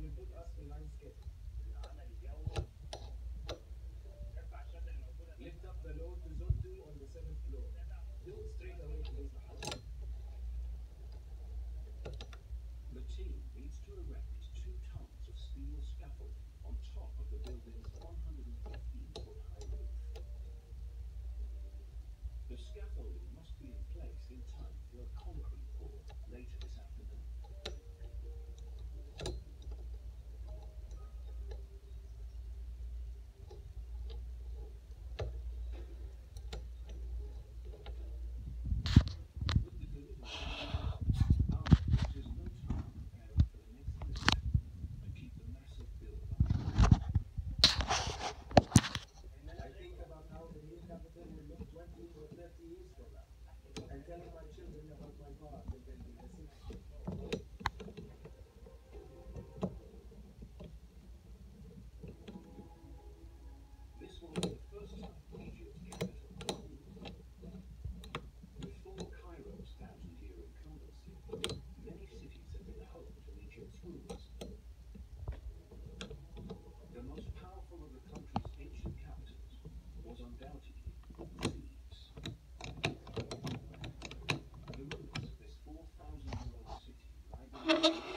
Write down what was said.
The team needs to erect 2 tons of steel scaffolding on top of the building's 115-foot high roof. The scaffolding must be in place in time for a concrete pour later this afternoon. With the delivery there's no time preparing for the next lift to keep the massive build up. I think about how the new capital will look 20 or 30 years from now, and telling my children about my part in building the city. This will be the first time Egypt's capital will move. Before Cairo's 1,000-year incumbency, many cities have been home to Egypt's rulers. The most powerful of the country's ancient capitals was undoubtedly Thebes. The ruins of this 4,000-year-old city lie beneath